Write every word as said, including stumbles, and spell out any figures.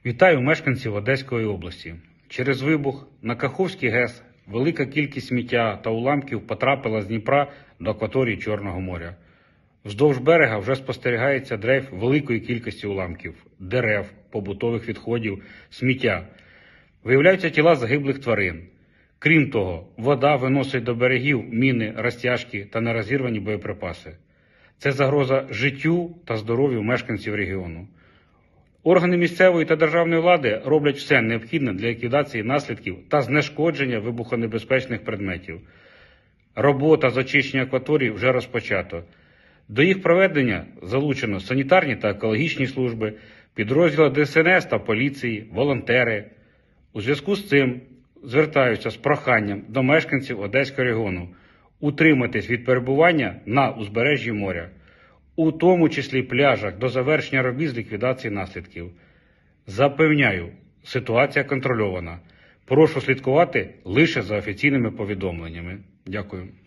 Вітаю мешканців Одеської області. Через вибух на Каховський ГЕС велика кількість сміття та уламків потрапила з Дніпра до акваторії Чорного моря. Вздовж берега вже спостерігається дрейф великої кількості уламків, дерев, побутових відходів, сміття. Виявляються тіла загиблих тварин. Крім того, вода виносить до берегів міни, розтяжки та нерозірвані боєприпаси. Це загроза життю та здоров'ю мешканців регіону. Органи місцевої та державної влади роблять все необхідне для ліквідації наслідків та знешкодження вибухонебезпечних предметів. Робота з очищення акваторії вже розпочато. До їх проведення залучено санітарні та екологічні служби, підрозділи Де Ес Ен Ес та поліції, волонтери. У зв'язку з цим звертаюся з проханням до мешканців Одеського регіону утриматись від перебування на узбережжі моря, у тому числі пляжах, до завершення робіт з ліквідації наслідків. Запевняю, ситуація контрольована. Прошу слідкувати лише за офіційними повідомленнями. Дякую.